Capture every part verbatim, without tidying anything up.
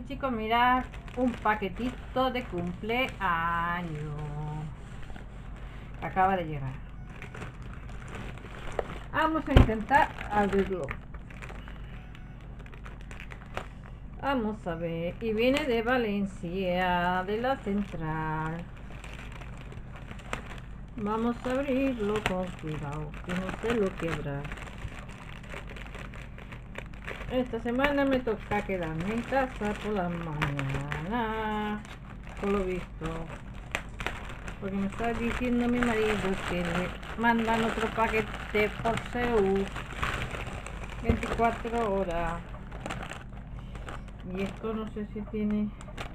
y chicos, mirad un paquetito de cumpleaños. Acaba de llegar. Vamos a intentar abrirlo. Vamos a ver. Y viene de Valencia, de la central. Vamos a abrirlo con cuidado, que no se lo quiebra. Esta semana me toca quedarme en casa por la mañana, por lo visto. Porque me está diciendo mi marido que le mandan otro paquete por C U veinticuatro horas. Y esto no sé si tiene...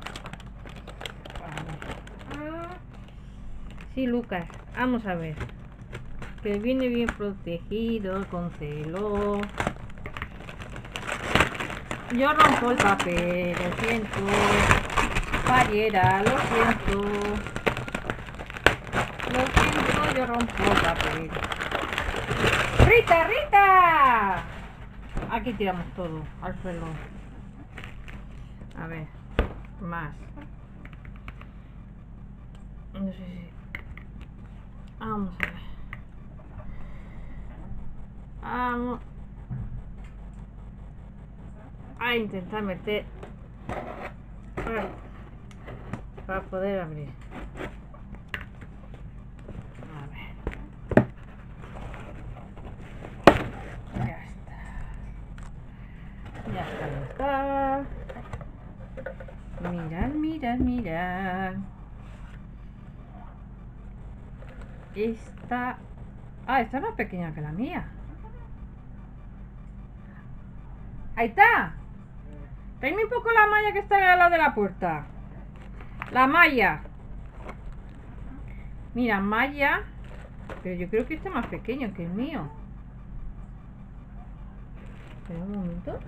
Sí, Lucas, vamos a ver. Que viene bien protegido, con celo. Yo rompo el papel, lo siento. Fallera, lo siento. Lo siento, yo rompo el papel. ¡Rita, Rita! Aquí tiramos todo al suelo. A ver, más. No sé si... Vamos a ver. Vamos a intentar meter para, para poder abrir. A ver. Ya está. Ya está, ya está. Mirad, mirad, mirad. Esta... Ah, esta es más pequeña que la mía. Ahí está. Traeme un poco la malla que está al lado de la puerta. La malla. Mira, malla. Pero yo creo que este es más pequeño que el mío. Espera un momento.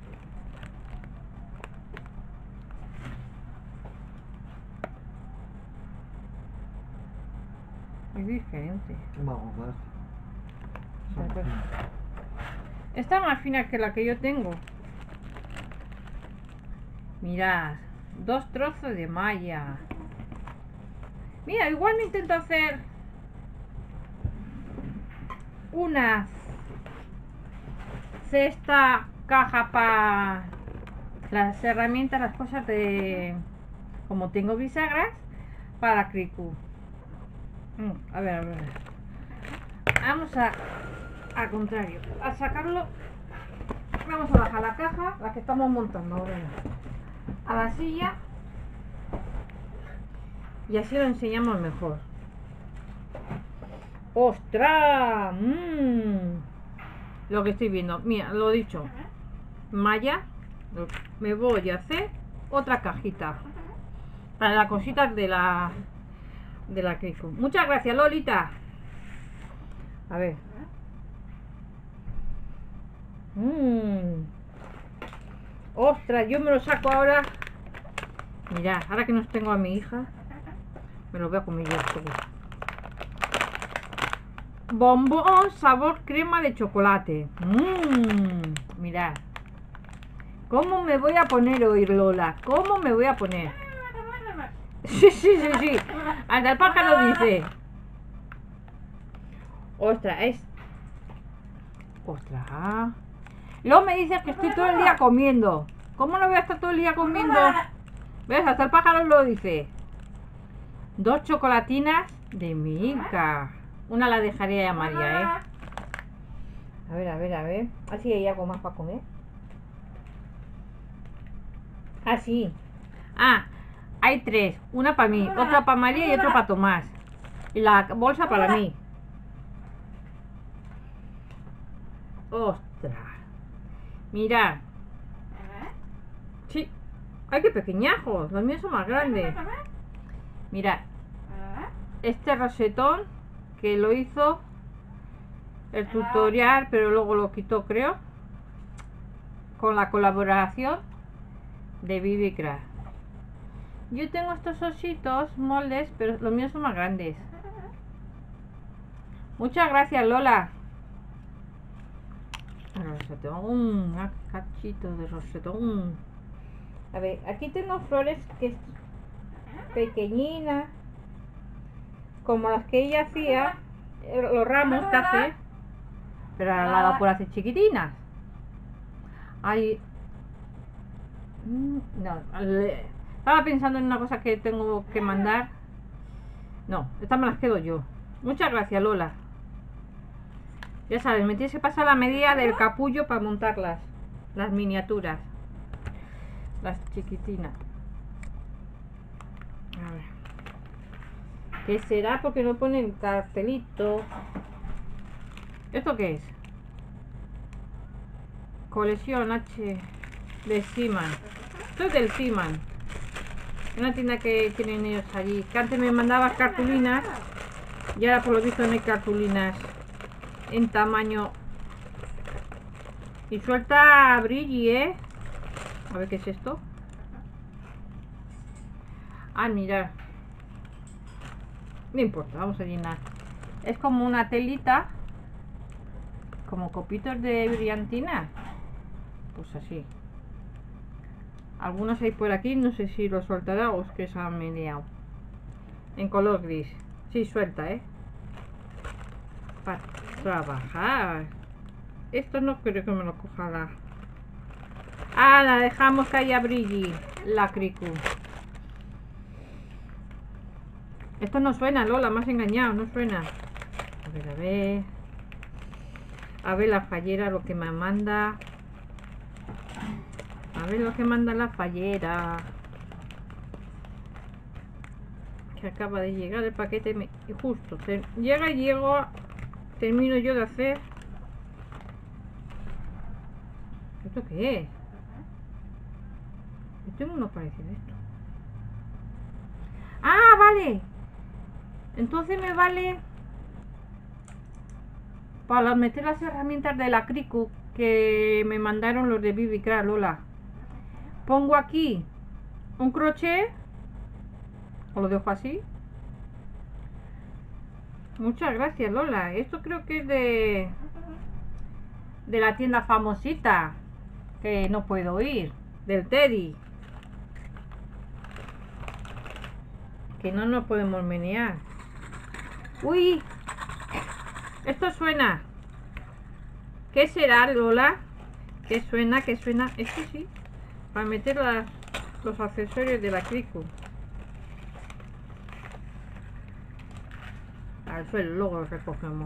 Es diferente. Vamos, pues. Esta es más fina que la que yo tengo. Mirad, dos trozos de malla. Mira, igual me intento hacer una cesta, caja para las herramientas, las cosas de... Como tengo bisagras, para Cricu. A ver, a ver. Vamos a... Al contrario, al sacarlo, vamos a bajar la caja, la que estamos montando ahora, a la silla, y así lo enseñamos mejor. ¡Ostras! Mmm. Lo que estoy viendo, mira, lo dicho, malla. Me voy a hacer otra cajita para las cositas de la de la Crico. Muchas gracias, Lolita. A ver. Mmm. Ostras, yo me lo saco ahora. Mirad, ahora que no tengo a mi hija, me lo voy a comer yo todo. Bombón sabor crema de chocolate. Mmm. Mirad. ¿Cómo me voy a poner hoy, Lola? ¿Cómo me voy a poner? Sí, sí, sí, sí. Hasta el pájaro dice. Ostras, es... Ostras. Luego me dices que estoy todo el día comiendo. ¿Cómo no voy a estar todo el día comiendo? ¿Ves? Hasta el pájaro lo dice. Dos chocolatinas de Milka. Una la dejaría a María, ¿eh? A ver, a ver, a ver. Así hay algo más para comer. Ah, sí. Ah, hay tres. Una para mí, otra para María y otra para Tomás. Y la bolsa para mí. Ostras. Mirad. Sí. Ay, qué pequeñajos. Los míos son más grandes. Mirad. Este rosetón que lo hizo el tutorial, pero luego lo quitó, creo. Con la colaboración de Bibi Craft. Yo tengo estos ositos, moldes, pero los míos son más grandes. Muchas gracias, Lola. El rosetón, un cachito de rosetón. A ver, aquí tengo flores que es pequeñinas, como las que ella hacía, los ramos que hace, pero ahora la hago por hacer chiquitinas. Ay, no, le, estaba pensando en una cosa que tengo que mandar. No, estas me las quedo yo. Muchas gracias, Lola. Ya sabes, me tienes que pasar la medida del capullo para montarlas, las miniaturas, las chiquitinas. A ver, ¿qué será? Porque no ponen cartelito. ¿Esto qué es? Colección H de Siman. Esto es del Siman, una tienda que tienen ellos allí, que antes me mandaba cartulinas y ahora por lo visto no hay cartulinas en tamaño. Y suelta brilli, ¿eh? A ver qué es esto. Ah, mira, no importa, vamos a llenar. Es como una telita, como copitos de brillantina, pues así. Algunos hay por aquí, no sé si lo soltará o es que se han meneado. En color gris. Sí, suelta, ¿eh? Para trabajar. Esto no creo que me lo coja la... Ah, la dejamos que haya brilli, la cricu. Esto no suena, Lola, me has engañado, no suena. A ver, a ver. A ver la fallera, lo que me manda. A ver lo que manda la fallera. Que acaba de llegar el paquete. Me... Justo. Te... Llega y llego. Termino yo de hacer. ¿Esto qué es? Yo tengo uno parecido a esto. ¡Ah, vale! Entonces me vale para meter las herramientas de la Cricu que me mandaron los de Bibicra, Lola. Pongo aquí un crochet o lo dejo así. Muchas gracias, Lola. Esto creo que es de de la tienda famosita que no puedo ir, del Teddy, que no nos podemos menear. Uy, esto suena. ¿Qué será, Lola? ¿Qué suena? ¿Qué suena? Esto sí, para meter las, los accesorios de la Cricu al suelo, luego los recogemos.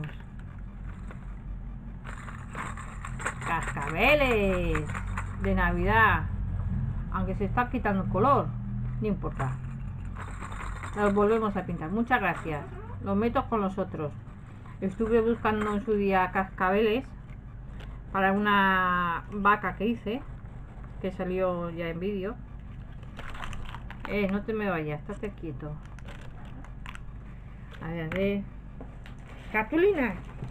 Cascabeles de Navidad, aunque se está quitando el color, no importa, los volvemos a pintar. Muchas gracias. Los meto con los otros. Estuve buscando en su día cascabeles para una vaca que hice, que salió ya en vídeo. Eh, no te me vayas, estate quieto. A ver, a ver. Cartulina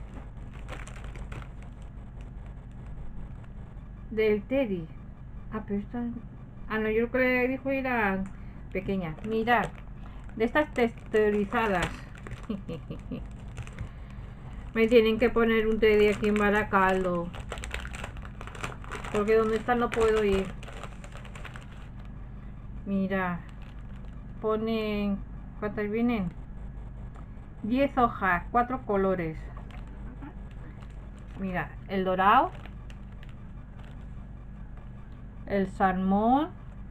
del Teddy. Ah, pero esta... Ah, no, yo creo que le dijo era pequeña. Mirad, de estas texturizadas. Me tienen que poner un Teddy aquí en Baracaldo, porque donde está no puedo ir. Mira, ponen... ¿Cuántas vienen? diez hojas, cuatro colores. Mira, el dorado, el salmón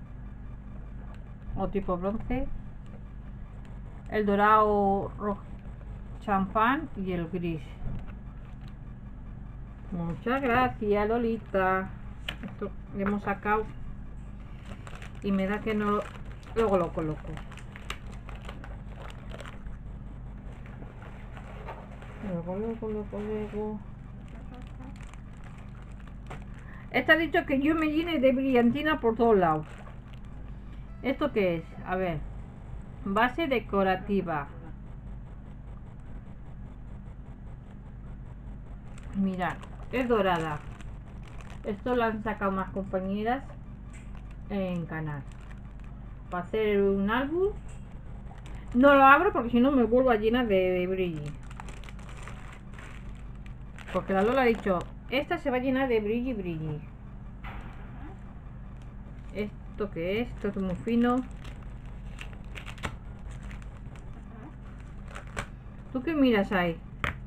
o tipo bronce, el dorado rojo champán y el gris. Muchas gracias, Lolita. Esto le hemos sacado y me da que no, luego lo coloco. Luego, luego, luego, luego. Este ha dicho que yo me llene de brillantina por todos lados. ¿Esto qué es? A ver. Base decorativa. Mirad, es dorada. Esto lo han sacado más compañeras en canal. Para hacer un álbum. No lo abro porque si no me vuelvo a llenar de, de brillo. Porque la Lola ha dicho, esta se va a llenar de brilli brilli. Es, ¿Esto qué es? Esto es muy fino. ¿Tú qué miras ahí?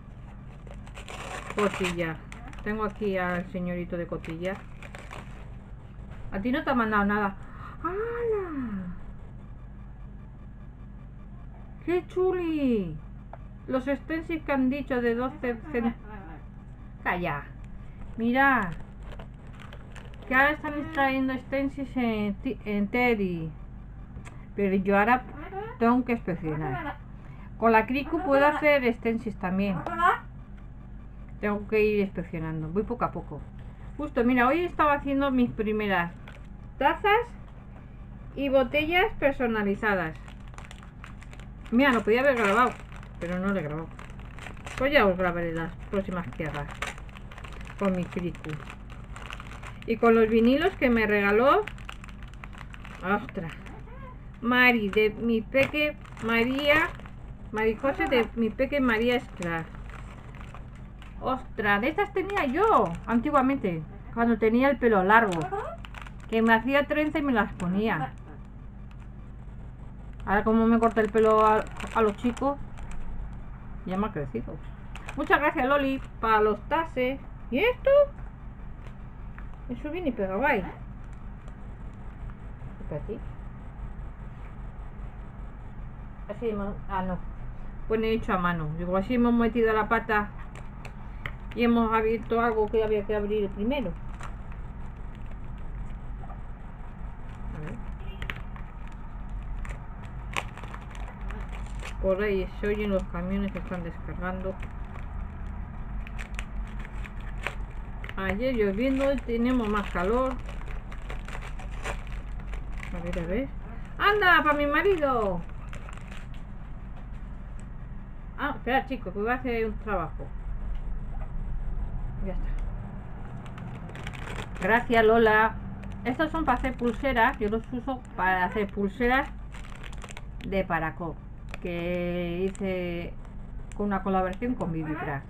Cotilla. Tengo aquí al señorito de cotilla. A ti no te ha mandado nada. ¡Hala! ¡Qué chuli! Los stencils que han dicho de doce cen... Calla. Mira. Que ahora están extrayendo stencils en, en Teddy. Pero yo ahora tengo que inspeccionar. Con la Cricu puedo hacer stencils también. Tengo que ir inspeccionando. Voy poco a poco. Justo, mira, hoy estaba haciendo mis primeras tazas y botellas personalizadas. Mira, lo podía haber grabado, pero no lo he grabado. Pues ya os grabaré las próximas que haga con mi Cricu. Y con los vinilos que me regaló, ostras, Mari, de mi peque María, Maricose de mi peque María Scratch. Ostras, de estas tenía yo antiguamente, cuando tenía el pelo largo, que me hacía trenza y me las ponía. Ahora como me corta el pelo a, a los chicos, ya me ha crecido. Muchas gracias, Loli, para los tases. ¿Y esto? Eso viene y pegado ahí. ¿Y para ti? Así, ah no, pone hecho a mano. Digo, así hemos metido la pata y hemos abierto algo que había que abrir primero. A ver. Por ahí se oyen los camiones que están descargando. Ayer lloviendo, hoy tenemos más calor. A ver, a ver. ¡Anda, para mi marido! Ah, espera, chicos, que voy a hacer un trabajo. Ya está. Gracias, Lola. Estos son para hacer pulseras. Yo los uso para hacer pulseras de paracord, que hice con una colaboración con Vivicraft.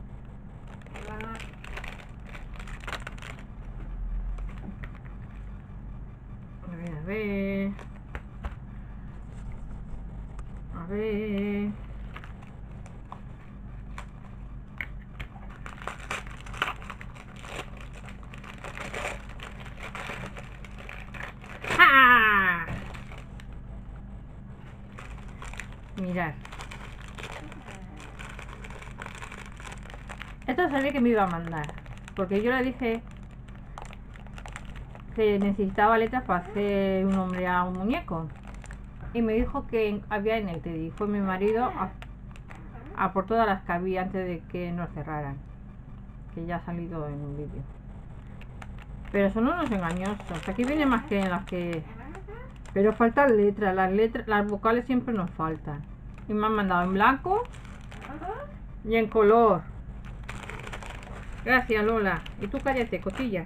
A ver, a ver. A ver. ¡Ja! Mirad. Esto sabía que me iba a mandar, porque yo le dije que necesitaba letras para hacer un hombre a un muñeco, y me dijo que había en el Teddy. Fue mi marido a, a por todas las que había antes de que nos cerraran, que ya ha salido en un vídeo. Pero son unos engañosos. Aquí viene más que en las que... Pero faltan letras. Las letras, las vocales siempre nos faltan. Y me han mandado en blanco y en color. Gracias, Lola. Y tú cállate, cotilla.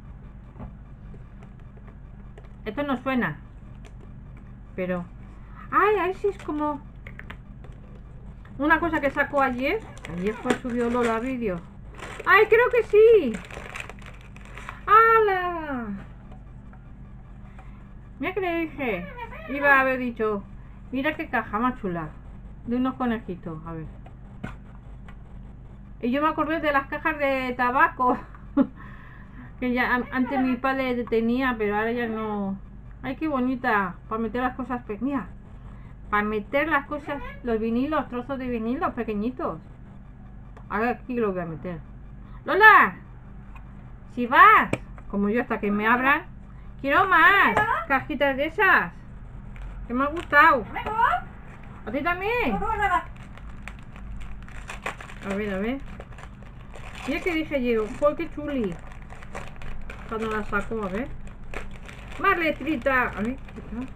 Esto no suena. Pero... Ay, ahí sí es como... Una cosa que sacó ayer. Ayer fue subió Lola vídeo. Ay, creo que sí. ¡Hala! Mira que le dije. Iba a haber dicho, mira qué caja más chula. De unos conejitos, a ver. Y yo me acordé de las cajas de tabaco. Que ya antes mi padre tenía, pero ahora ya no. Ay, qué bonita. Para meter las cosas pequeñas. Para meter las cosas, los vinilos, trozos de vinilos pequeñitos. Ahora aquí lo voy a meter. ¡Lola! Si vas, como yo, hasta que me abran, quiero más cajitas de esas, que me ha gustado. ¿A ti también? A ver, a ver. Mira que dije yo, ¡joder, qué chuli! Cuando la saco, a ver. Más letrita. A ver,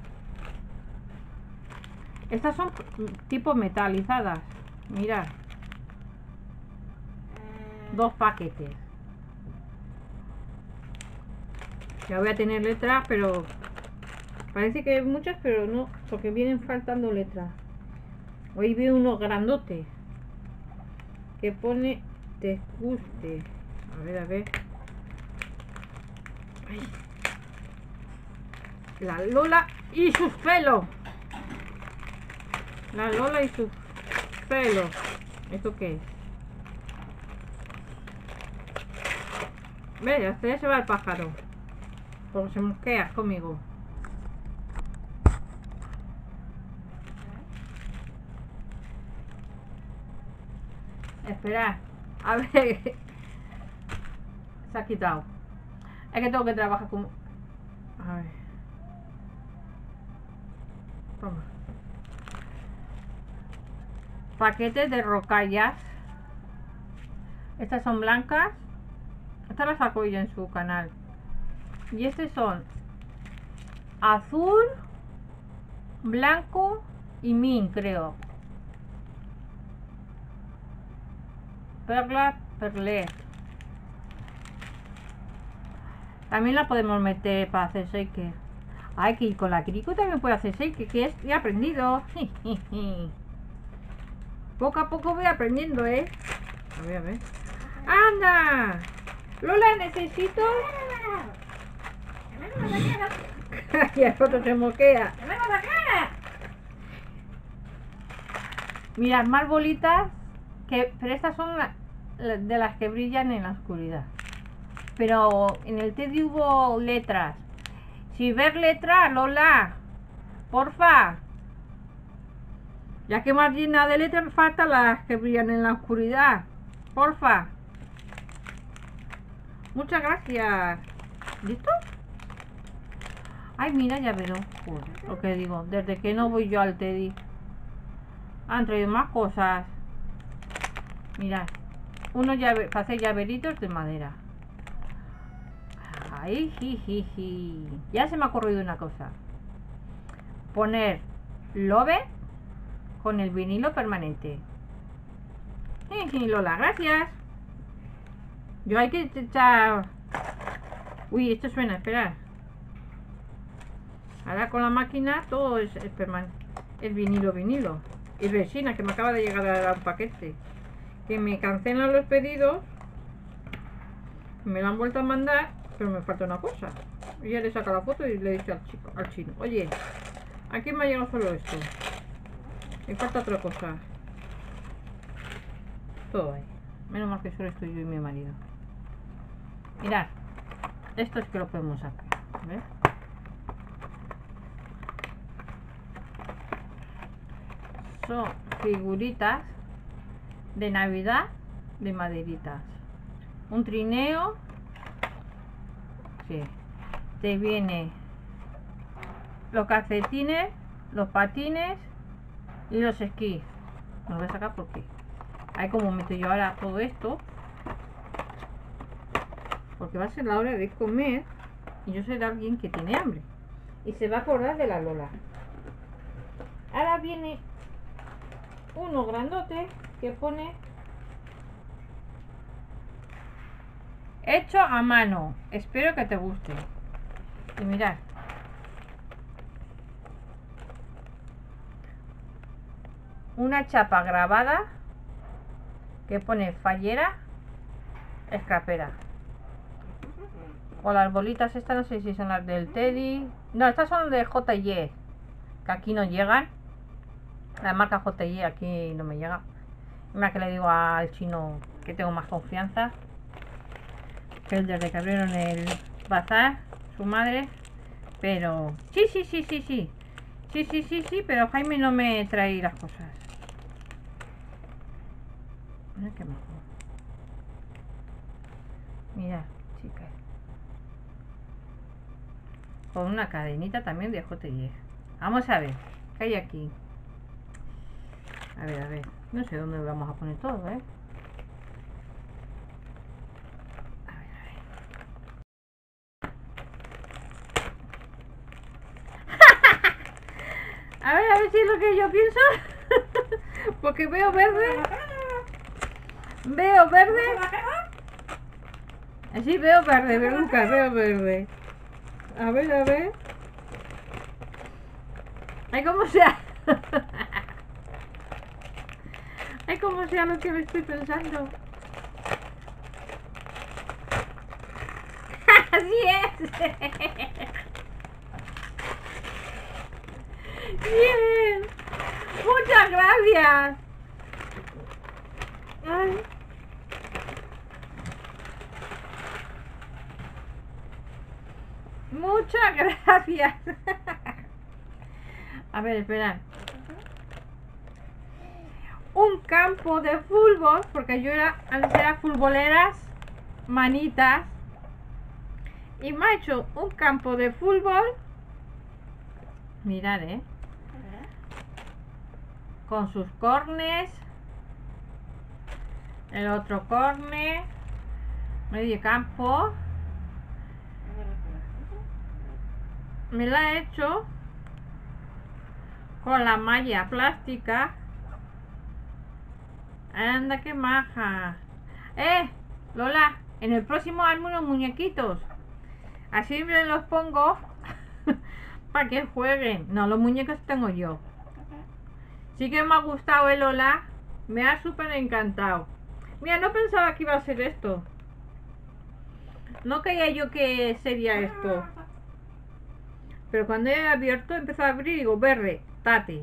estas son tipo metalizadas. Mirad. Dos paquetes. Ya voy a tener letras, pero parece que hay muchas, pero no, porque vienen faltando letras. Hoy veo unos grandotes que pone te guste. A ver, a ver. Ay. La Lola y sus pelos. La Lola y sus pelos. ¿Esto qué es? Ve, hasta ya se va el pájaro. Porque se mosquea conmigo. Espera. A ver. Se ha quitado. Es que tengo que trabajar como... A ver. Toma. Paquetes de rocallas. Estas son blancas. Estas las saco yo en su canal. Y estos son azul, blanco y min, creo. Perla, perlé. También la podemos meter para hacer shaker. Ay, que con la Kiriko también puede hacer shaker, que es, he aprendido. Poco a poco voy aprendiendo, ¿eh? A ver, a ver. ¡Anda! Lola, necesito... Y el otro se moquea. Mirad, más bolitas. Que, pero estas son la, la, de las que brillan en la oscuridad. Pero en el Teddy hubo letras. Si ves letras, Lola, porfa. Ya que más llena de letras, me faltan las que brillan en la oscuridad. Porfa. Muchas gracias. ¿Listo? Ay, mira, ya veré. Lo que digo, desde que no voy yo al Teddy, han traído más cosas. Mirad, unos llave, para hacer llaveritos de madera. Ay, jijiji. Ya se me ha ocurrido una cosa. Poner Love con el vinilo permanente. Jiji, Lola, gracias. Yo hay que echar... Uy, esto suena, esperad. Ahora con la máquina todo es, es permanente. Es vinilo, vinilo. Y resina, que me acaba de llegar a dar un paquete. Que me cancelan los pedidos. Me lo han vuelto a mandar, pero me falta una cosa. Y ya le saco la foto y le he dicho al chico, al chino, oye, aquí me ha llegado solo esto. Me falta otra cosa. Todo ahí. Menos mal que solo estoy yo y mi marido. Mirad, esto es que lo podemos sacar. ¿Ves? Son figuritas de Navidad de maderitas. Un trineo. Sí. Te viene los calcetines, los patines y los esquís. No lo voy a sacar porque hay como meto yo ahora todo esto. Porque va a ser la hora de comer y yo soy de alguien que tiene hambre y se va a acordar de la Lola. Ahora viene uno grandote que pone hecho a mano. Espero que te guste. Y mirad, una chapa grabada que pone fallera escrapera. O las bolitas estas, no sé si son las del Teddy. No, estas son de J y, que aquí no llegan. La marca J y aquí no me llega. Mira que le digo al chino que tengo más confianza. Que es desde que abrieron el bazar, su madre. Pero... Sí, sí, sí, sí, sí. Sí, sí, sí, sí, pero Jaime no me trae las cosas. Mira qué mejor. Mira, chicas. Con una cadenita también de J y. Vamos a ver, ¿qué hay aquí? A ver, a ver. No sé dónde lo vamos a poner todo, ¿eh? A ver, a ver. A ver, a ver si es lo que yo pienso. Porque veo verde. Veo verde. Sí, veo verde, Veruca, veo verde. A ver, a ver. Ay, como sea. Ay, como sea lo que me estoy pensando. Así es. Bien. Muchas gracias. Ay. Muchas gracias. A ver, espera. Un campo de fútbol, porque yo era, antes era futboleras, manitas. Y me ha hecho un campo de fútbol. Mirad, eh. Con sus cornes. El otro corne. Medio campo. Me la he hecho con la malla plástica. Anda, qué maja. Eh, Lola, en el próximo hazme unos muñequitos. Así me los pongo para que jueguen. No, los muñecos tengo yo. Sí que me ha gustado, eh, Lola. Me ha súper encantado. Mira, no pensaba que iba a ser esto. No creía yo que sería esto. Pero cuando he abierto, empezó a abrir y digo, verde, Tati.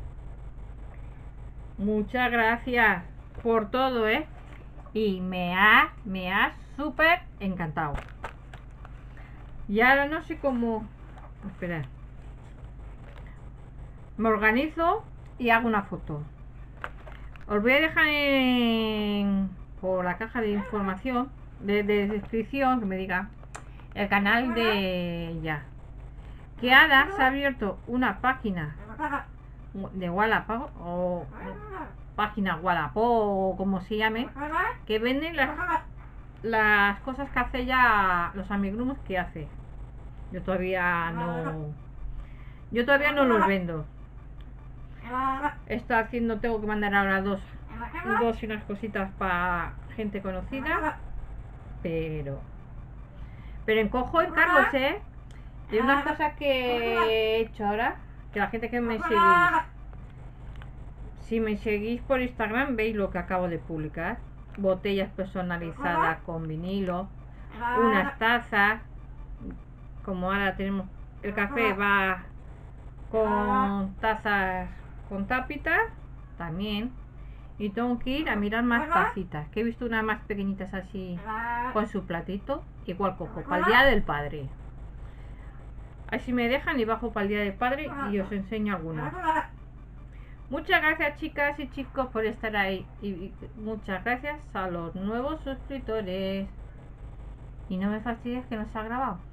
Muchas gracias por todo, ¿eh? Y me ha, me ha súper encantado. Y ahora no sé cómo... Esperad. Me organizo y hago una foto. Os voy a dejar en, por la caja de información, de, de descripción, que me diga el canal de ella. Que Ada se ha abierto una página de Wallapop o página Wallapop o como se llame, que venden las, las cosas que hace ella, los amigurumis que hace. Yo todavía no yo todavía no los vendo. Está haciendo, tengo que mandar ahora dos dos y unas cositas para gente conocida, pero pero encojo encargos, eh. Y unas cosas que he hecho ahora, que la gente que me seguís, si me seguís por Instagram, veis lo que acabo de publicar. Botellas personalizadas con vinilo, unas tazas, como ahora tenemos, el café va con tazas con tapitas, también. Y tengo que ir a mirar más tacitas, que he visto unas más pequeñitas así, con su platito, igual cojo, para el Día del Padre. Así me dejan y bajo para el Día del Padre y os enseño algunas. Muchas gracias, chicas y chicos, por estar ahí. Y muchas gracias a los nuevos suscriptores. Y no me fastidies que no se ha grabado.